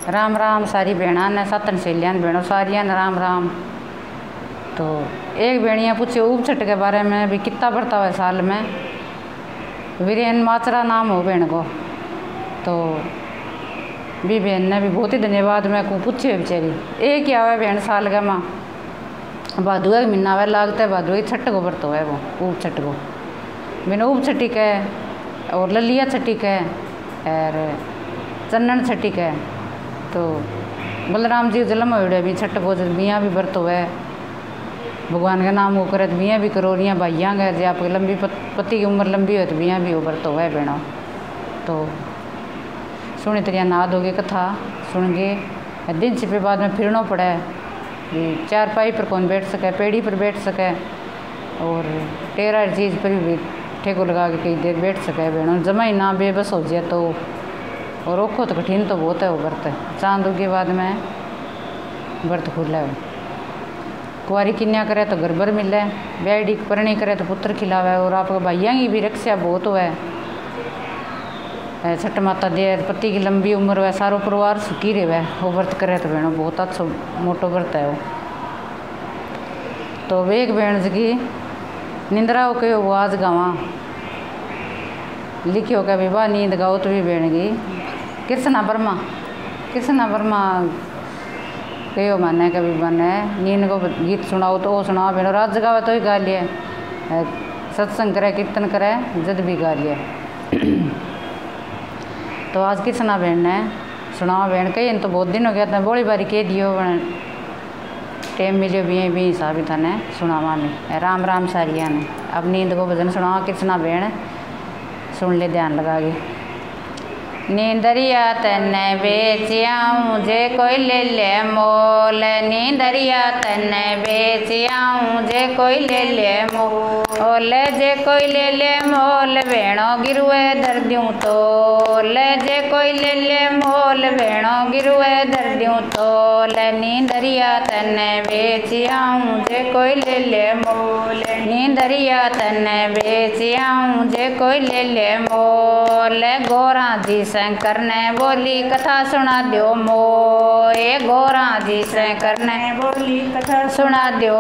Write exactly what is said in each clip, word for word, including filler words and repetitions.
राम राम सारी भेणा ने सतन सहेलियां भेणो सारिया ने राम राम। तो एक भेणिया पूछे ऊब छठ के बारे में भी कितना बढ़ता हुआ साल में। वीरेन माचरा नाम हो भेण को। तो भी बहन ने भी बहुत ही धन्यवाद मैं को पूछे बेचारी एक ही आवे भेण साल का माँ भादुआ के महीना वे लागते भादुआ की छठ को व्रत है वो ऊब छठ को बिना ऊब छठी के और ललिया छठी के और चन्नन छठी के। तो बलराम जी जन्म हो भी छठ को बियाँ भी व्रत हुए भगवान का नाम वो करे तो बियाँ भी करो रिया भाइयाँ गए जो आपकी लंबी पति की उम्र लंबी हो तो बियाँ भी हो व्रत हुए भेणों। तो सुनी तरिया नाद हो गई कथा सुन गए दिन छिपे बाद में फिरना पड़े चार पाई पर कौन बैठ सके पेड़ी पर बैठ सके और टेरा चीज़ पर भी ठेको लगा के कई देर बैठ सके भेणों जमा ही ना बेबस हो जाए तो और ओखो तो कठिन तो बहुत है वो व्रत चांद के बाद में व्रत खुला है। कुंवारी कन्या करे तो घर भर मिले ब्याडी परणी करे तो पुत्र खिलावे और आपको भाइयों की भी रक्षा बहुत हुआ है। छठ माता दे पति की लंबी उम्र है सारो परिवार सुखी रहे वो व्रत करे तो भेणों बहुत अच्छा मोटो व्रत है वो। तो वे एक भेण की निंद्रा हो के वो आज गावा लिखियो के विवाह नींद गाओ तो भी भेण की कृष्णा वर्मा कृष्णा वर्मा कहो माने कभी बने नींद को गीत सुनाओ तो वो सुनाओ भेणो राज गावे तो ही गा लिए सत्संग करे कीर्तन करे जद भी गा लिए। तो आज कृष्णा भेण ने सुनाओ भेण कही तो बहुत दिन हो गया था बोली बारी कह दियो टाइम मिलियो भी भी हिसाब था ने सुनावा में राम राम सारिया ने। अब नींद को भजन सुनाओ कृष्णा भेण सुन ले ध्यान लगा के। नींदरिया तन्ने बेचियाऊँ जे कोई ले ले मोल नींदरिया तन्ने बेचियाऊँ जे कोई ले ले मोल जे कोई ले ले मोल भेणो गिरुए धर दूँ तोल जे कोई ले ले मोल भेणो गिरुए धर दूँ तोल नींदरिया तन्ने बेचियाऊँ जे कोई ले ले मोल नींदरिया तन्ने बेचियाऊँ जे कोई ले ले मोल गोरा जी शंकर ने बोली कथा सुना दो मोए गोरा जी शंकर ने बोली कथा सुना दो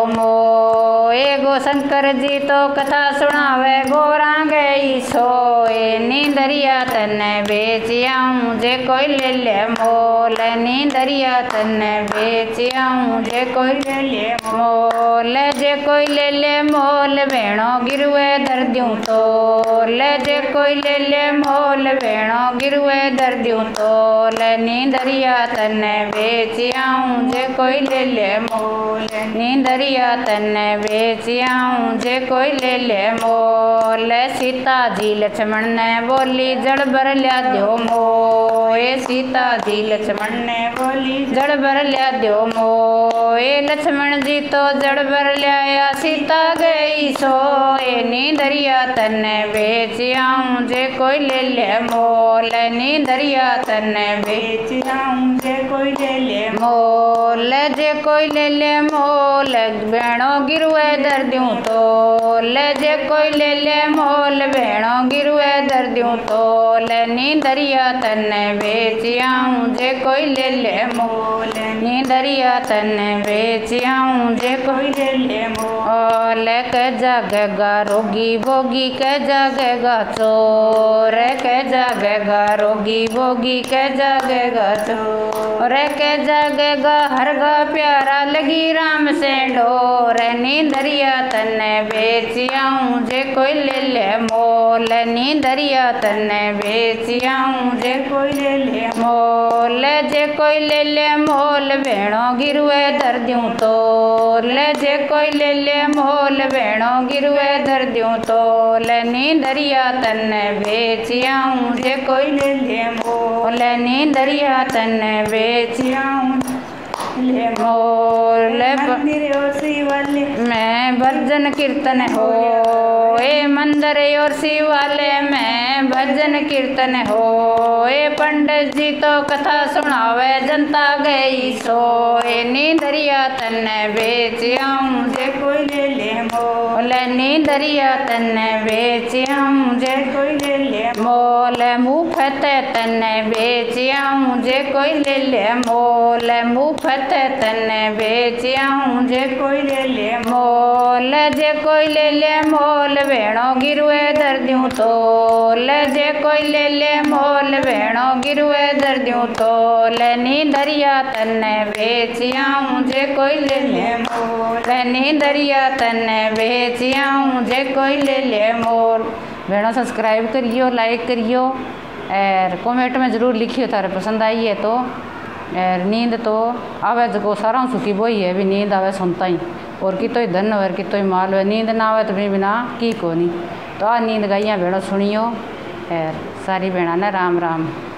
मोए गो शंकर जी तो कथा सुनावे गोरा गई सोए नींदरिया तन्ने बेचियाऊँ जे कोई ले ले मोल नींदरिया तन्ने बेचियाऊँ जे कोई ले ले मोल जे कोई ले ले मोल भेणो गिरुए धर दूँ तोल जे कोई ले ले मोल भेणो गिरुए धर दूँ तोल नींदरिया तन्ने बेचियाऊँ जे कोई ले ले मोल नींदरिया तन्ने बेचियाऊँ जे कोई ले ले मोल सीता जी लक्ष्मण ने बोली जड़ भर लिया दो मोए सीता जी लक्ष्मण ने बोली जड़ भर लिया दो मोए लक्ष्मण जी तो जड़ भर लिया सीता गई सोए नींदरिया तन्ने बेचियाऊँ जे कोई ले ले मोल नींदरिया तन्ने बेचियाऊँ जे कोई ले ले मोल जे कोई ले ले मोल भेणो गिरुए धर दूँ तोल जे कोई ले ले मोल भेणो गिरुए धर दूँ तोल नींदरिया तन्ने बेचियाऊँ जे कोई ले ले मोल नींदरिया तन्ने बेचियाऊँ जे कोई ले ले मोल के जागेगा रोगी भोगी के जागेगा चोर के जागेगा रोगी भोगी के जागेगा चोर के जागेगा हर गा प्यारा लगी राम से डोर नींदरिया तन्ने बेचियाऊँ जे कोई ले ले मोल नींदरिया तन्ने बेचियाऊँ जे कोई ले ले मोल जे कोई ले ले मोल भेणो गिरुए धर दूँ तोल जे कोई ले ले मोल भेणो गिरुए धर दूँ तोल नींदरिया तन्ने बेचियाऊँ जे कोई ले ले मोल नींदरिया तन्ने बेचियाऊँ ले मोल मैं भजन कीर्तन हो ए मंदिर और शिवालय में भजन कीर्तन हो ए पंडित जी तो कथा सुनावे जनता गई सोए नींदरिया तन्ने बेचियाऊँ जे कोई ले ले मोल मोल नींदरिया तन्ने बेचियाऊं जे कोई ले ले मोल मुफ्त तन्ने बेचियाऊं जे कोई ले ले मोल मुफ्त तन्ने बेचियाऊं जे कोई ले ले मोल जे कोई ले ले मोल भेणो गिरुए दर दूं तोल जे कोई ले ले मोल भेणो गिरुए दर दूं तोल नींदरिया तन्ने बेचियाऊं जे कोई ले ले मोल नींदरिया तन्ने बेचियाऊं जे कोई ले ले मोल। भेणो सब्सक्राइब करियो, लाइक करियो और कमेंट में ज़रूर लिखियो थारे पसंद आई है तो। और नींद तो आवे जो सारा सुखी बोई है भी नींद आवे सुनता ही और कितो ही धन और कितो ही माल है नींद ना आवे तो भी बिना की को नहीं तो आ नींद गाइया भेणो सुनियो और सारी भेणा ने राम राम।